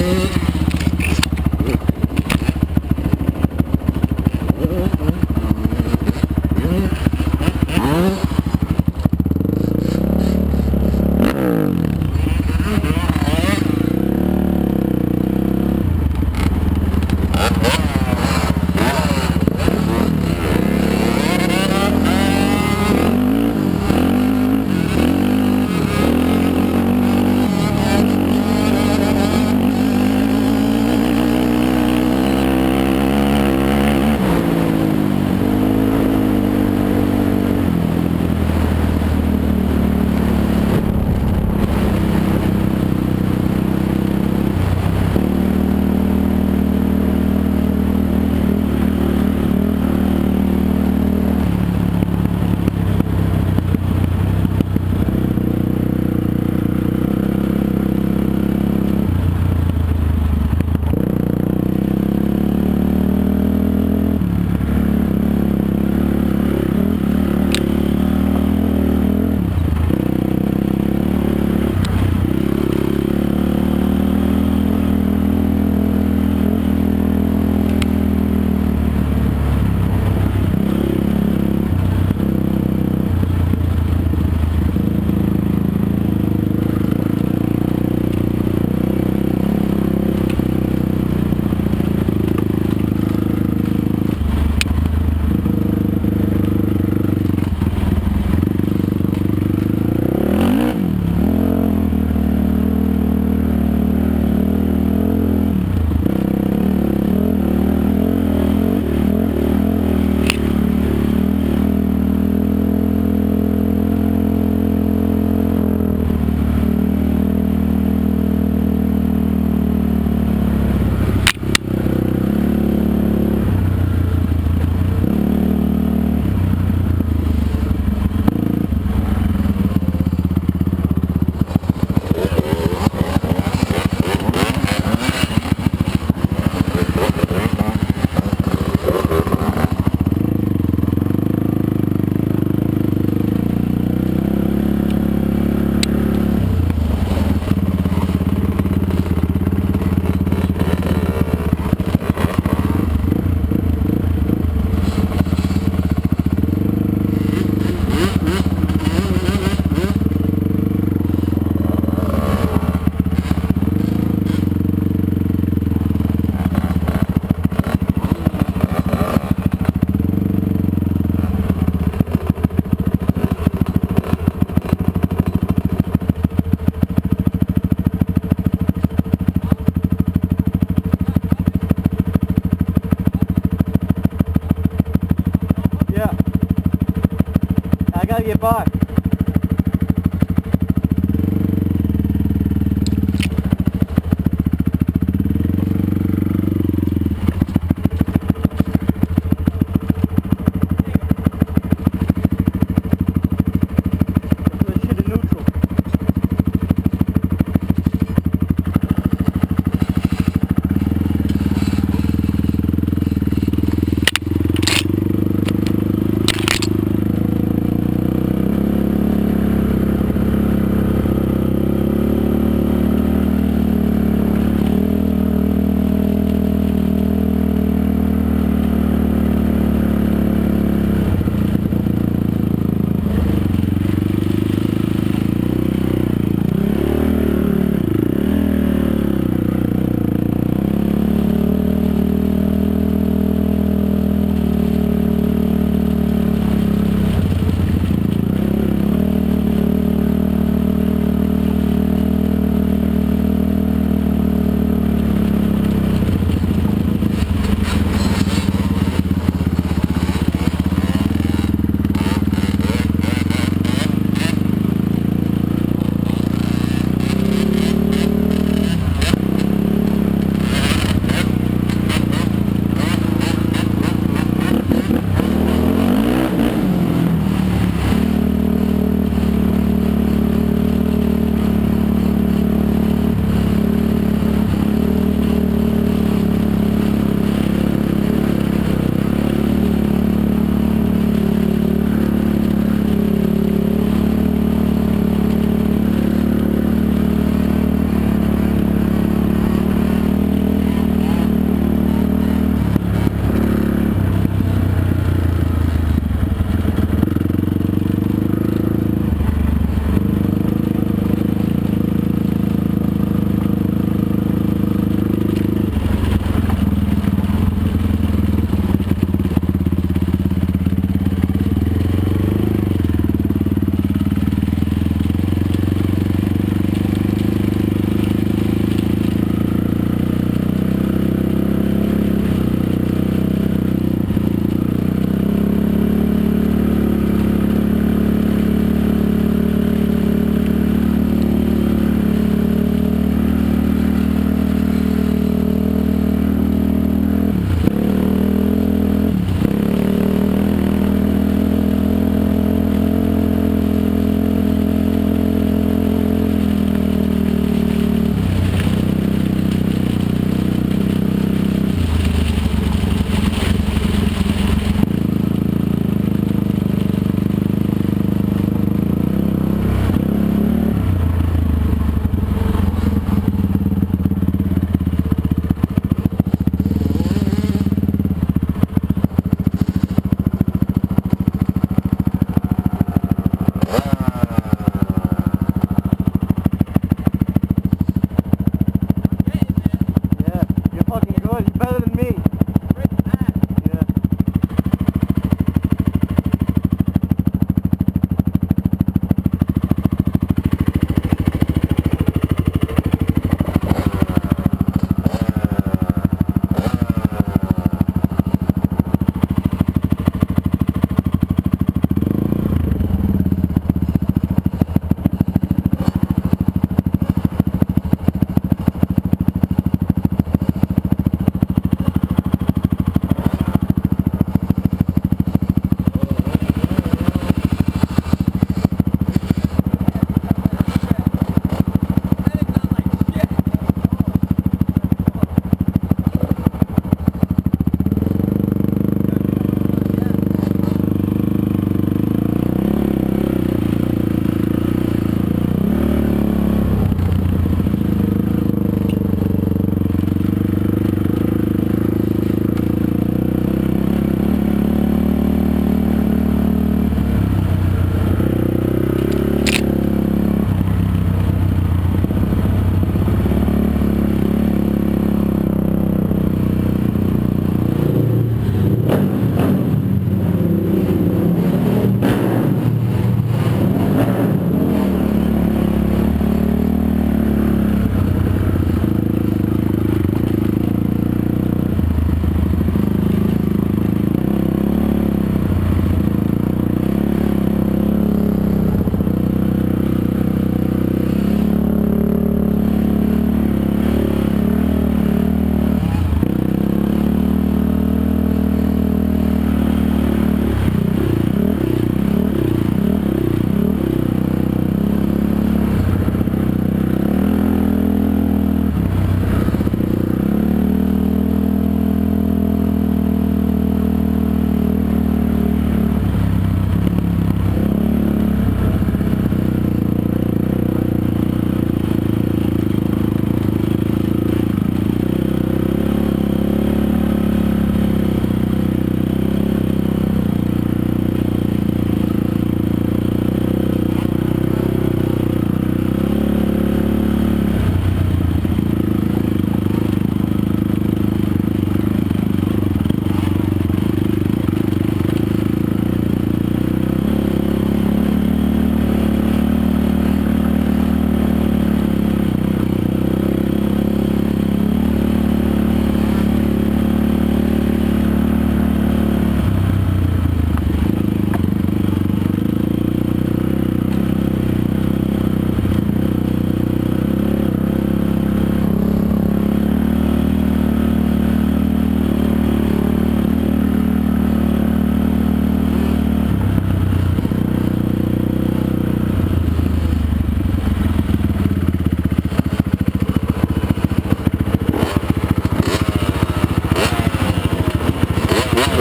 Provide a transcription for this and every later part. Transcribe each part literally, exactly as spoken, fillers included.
get by.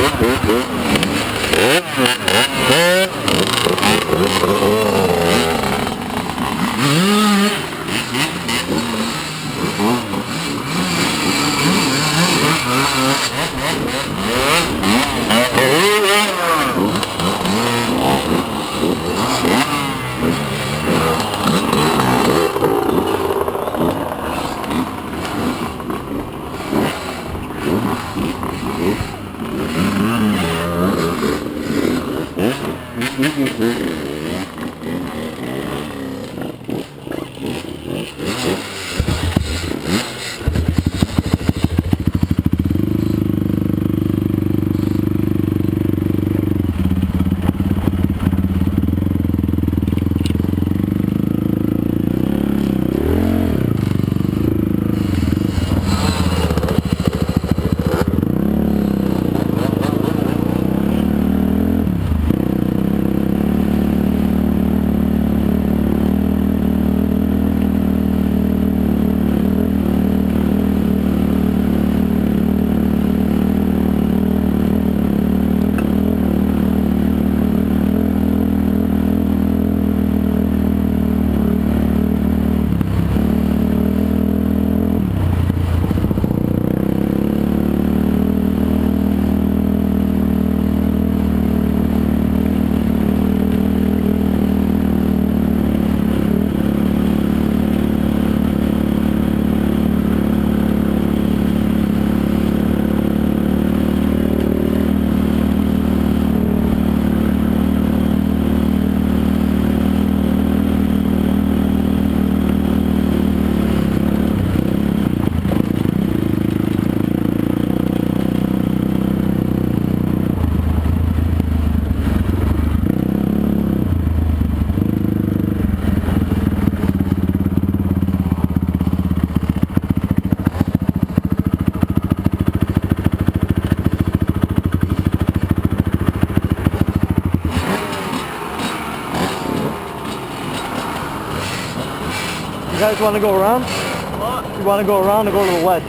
You guys want to go around? What? You want to go around or go to the ledge?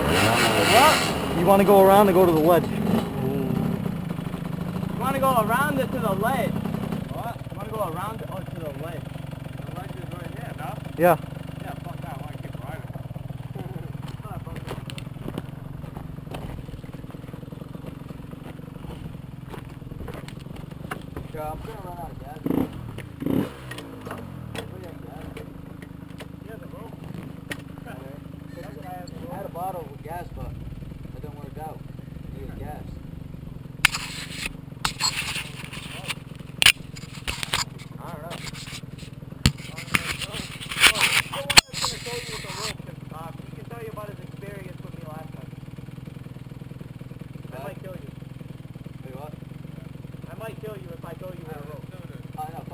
What? You want to go around or go to the ledge? You want to go around it to the ledge? What? You want to go around it or to the ledge? The ledge is right here, no? Yeah. Yeah, fuck that. I want to keep riding. Yeah, I'm going to run out of gas. I had a bottle with gas, but it didn't work out. I needed gas. I don't know. I don't know. Someone that's going to show you with the rope can talk. He can tell you about his experience with me last time. I might kill you. Wait, what? I might kill you if I go you with a rope. I know.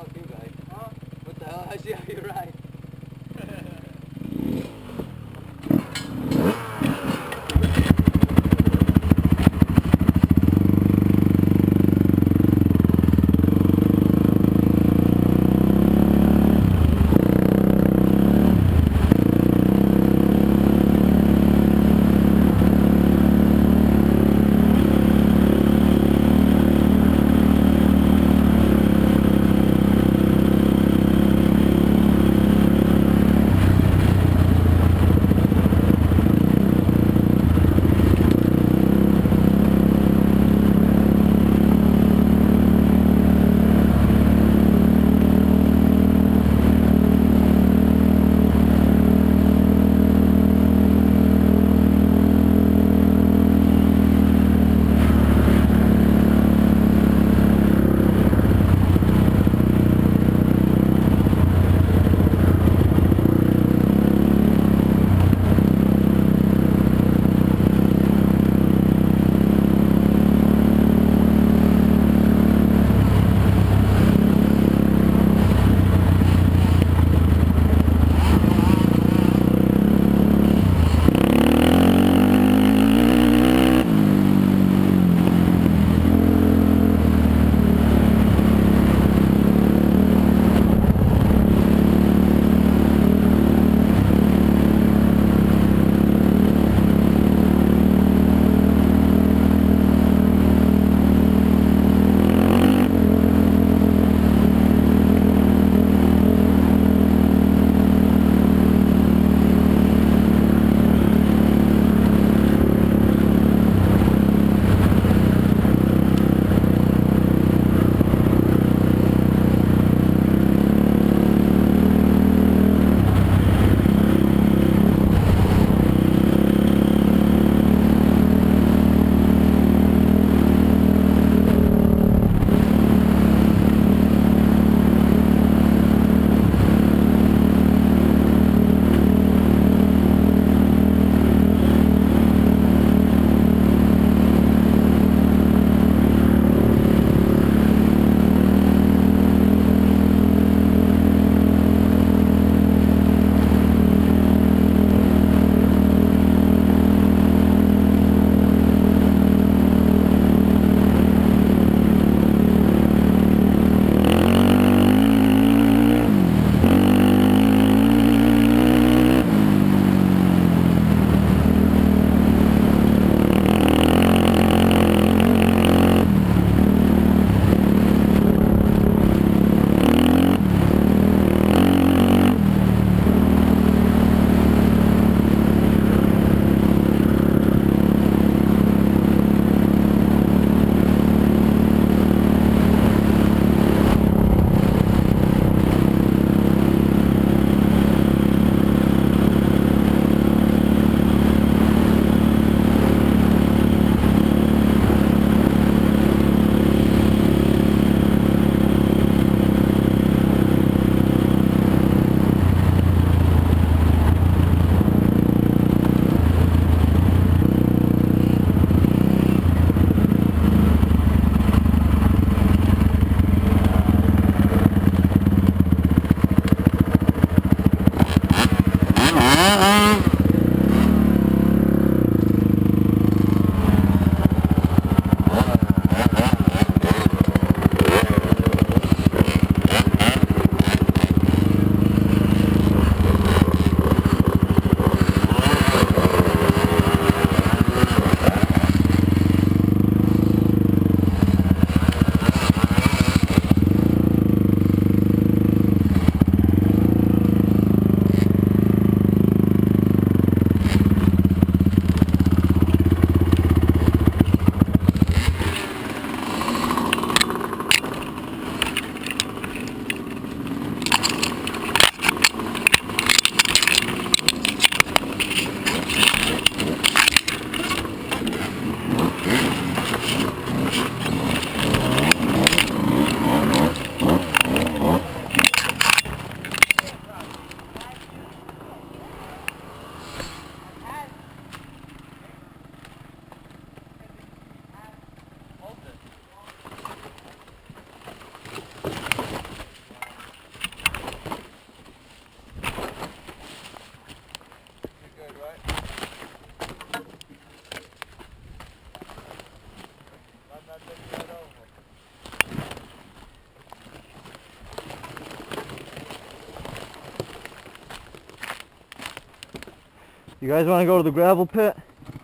You guys want to go to the gravel pit?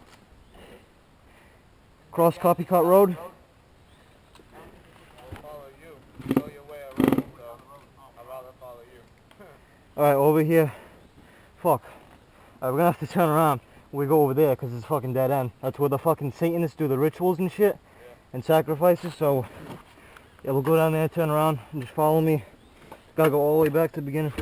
Cross Copycat Road? I'll follow you. You know your way around, so I'd rather follow you. Alright, over here. Fuck. Alright, we're gonna have to turn around. We go over there because it's fucking dead end. That's where the fucking Satanists do the rituals and shit. Yeah. And sacrifices, so yeah, we'll go down there, turn around, and just follow me. Gotta go all the way back to the beginning.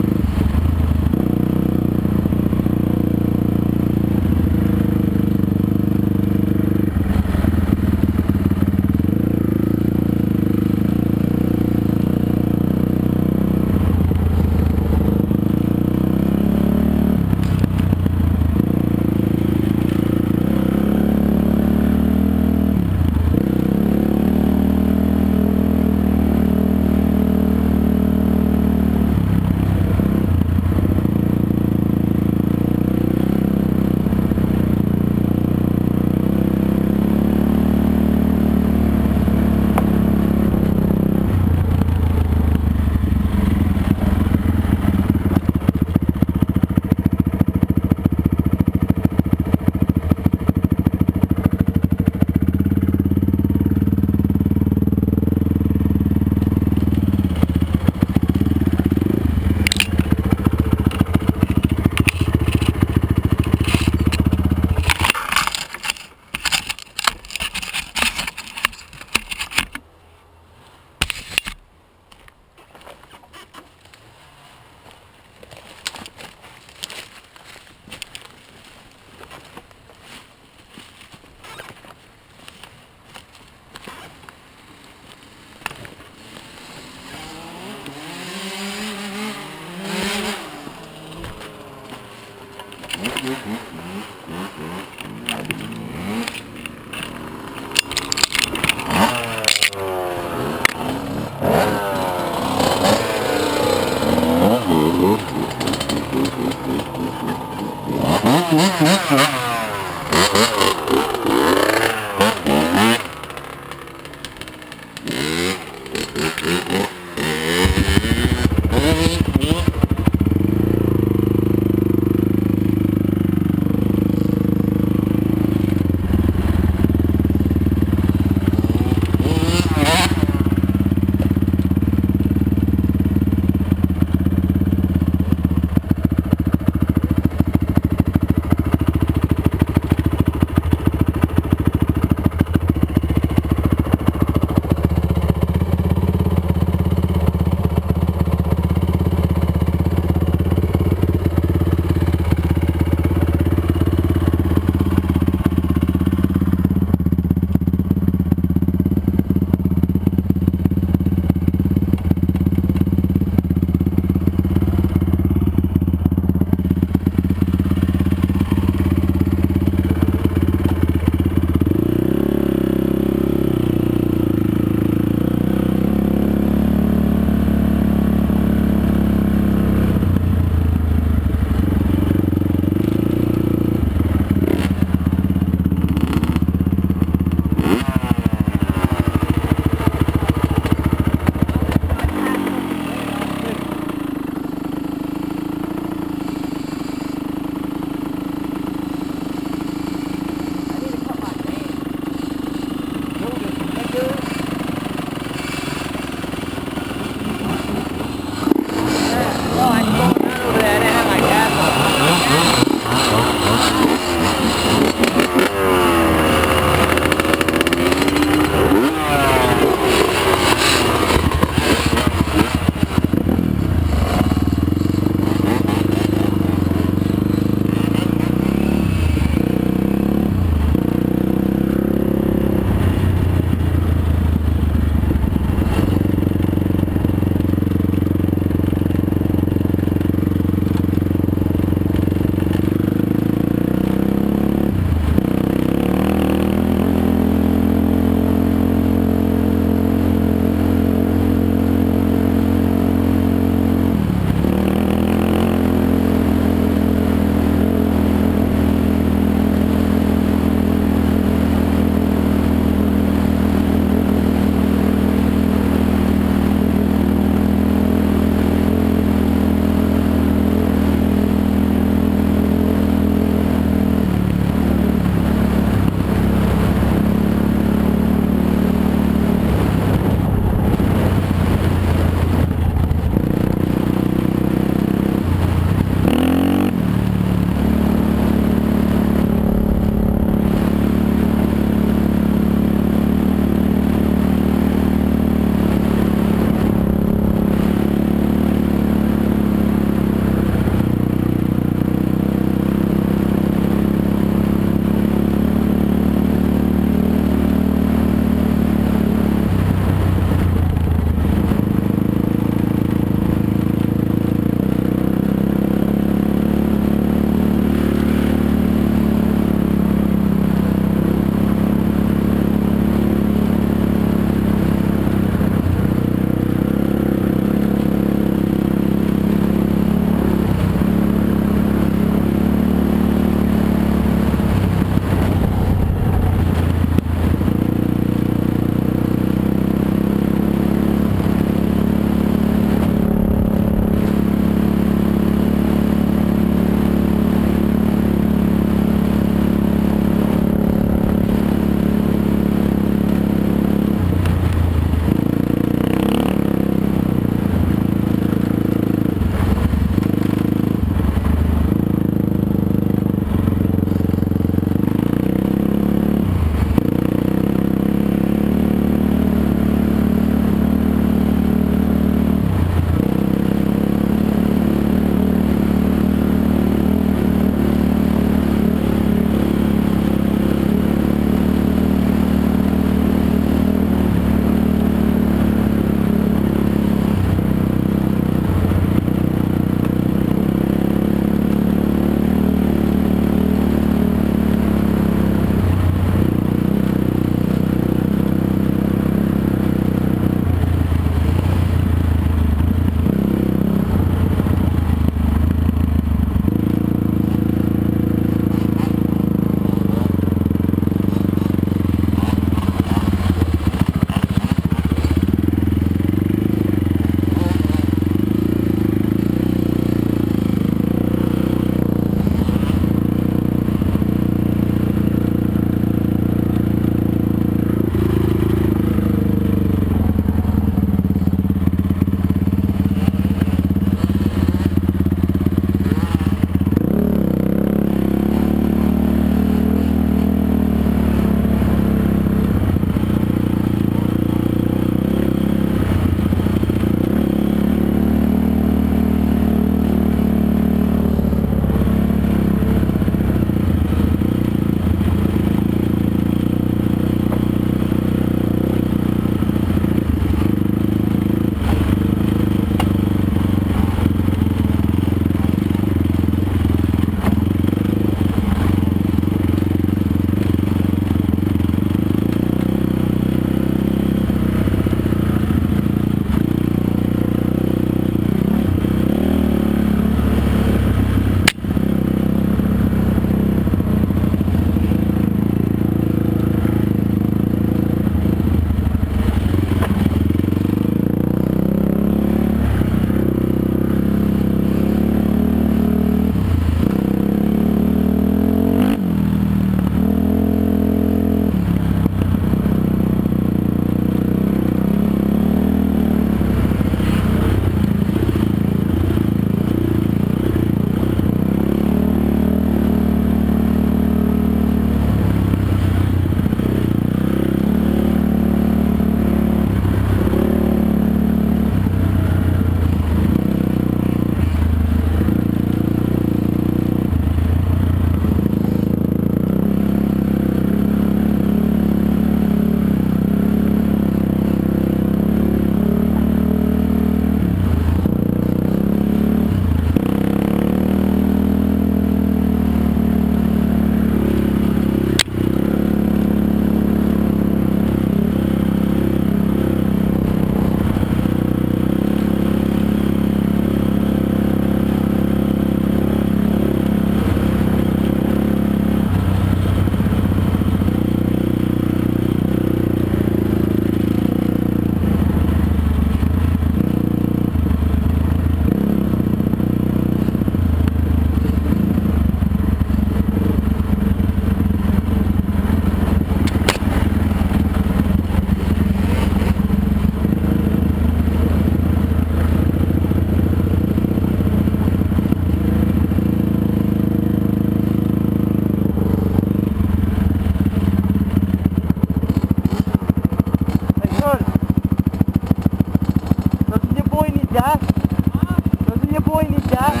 need gas? Huh? Doesn't your boy need gas?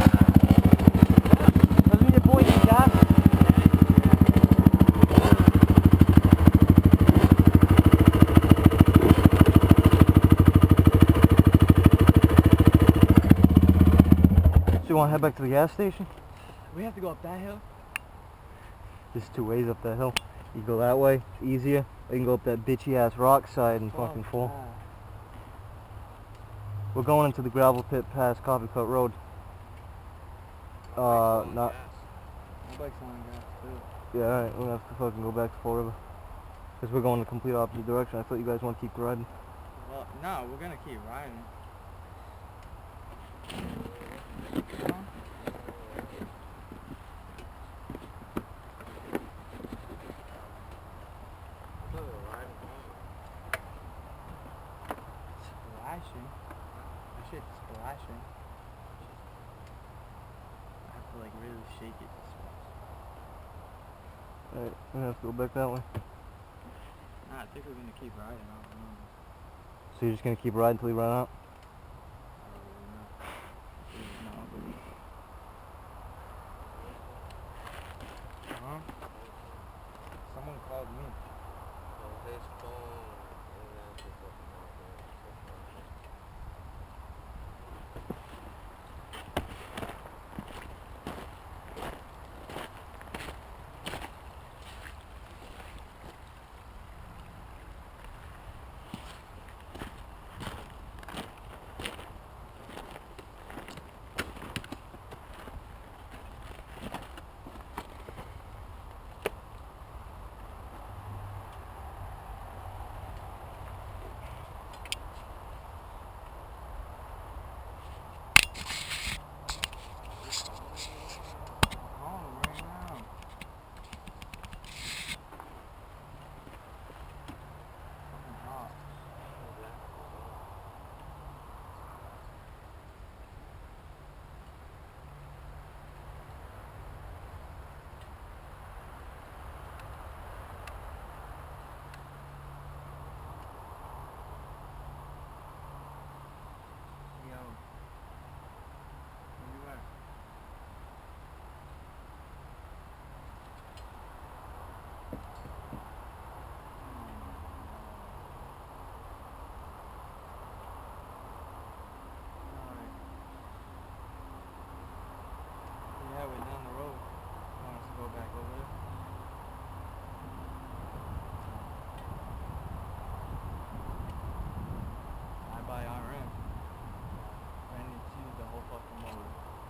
Doesn't your boy need gas? So you want to head back to the gas station? We have to go up that hill? There's two ways up that hill. You go that way, it's easier. Or you can go up that bitchy ass rock side and fucking Oh, fall. God. We're going into the gravel pit past Coffee Cut Road. Uh, not. My bike's on gas too. Yeah, alright, we're gonna have to fucking go back to Fall River. Because we're going the complete opposite direction. I thought you guys want to keep riding. Well, no, we're gonna keep riding. Come on. Splashing. That shit's splashing. I have to like really shake it to splash. Alright, we're gonna have to go back that way. Nah, I think we're gonna keep riding. I don't know. So you're just gonna keep riding until you run out? I don't really know. No, but... Huh? Someone called me. His phone and that's the fucking Yeah, we're down the road. Want us to go back over there? I buy R M. And it's used the whole fucking motor.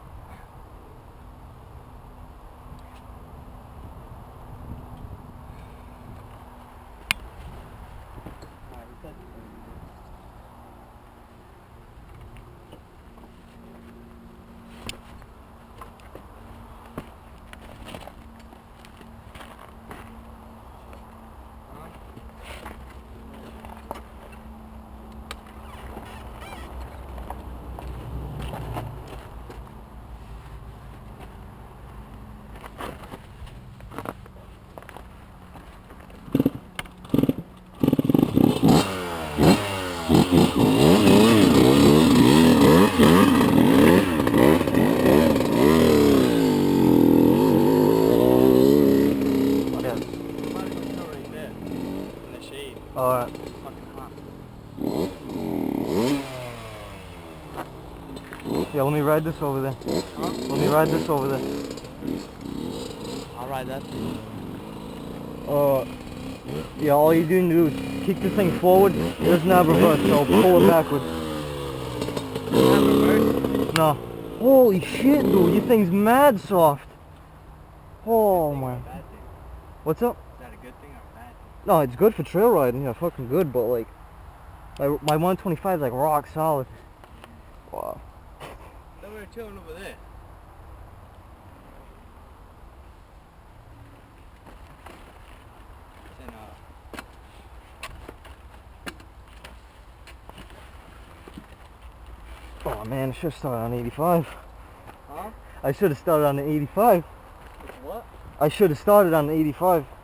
Alright, we got this. Alright. Yeah, let me ride this over there. Huh? Let me ride this over there. I'll ride that thing. Uh, yeah, all you're doing to do is kick this thing forward. It doesn't have reverse, so pull it backwards. Have reverse? No. Holy shit, dude, your thing's mad soft. Oh my. What's up? Is that a good thing or a bad thing? No, it's good for trail riding, yeah, fucking good, but like, my, my one twenty-five is like rock solid. Wow. Then we were chilling over there. Then, uh... Oh man, I should have started on eighty-five. Huh? I should have started on the eighty-five. What? I should have started on the eighty-five.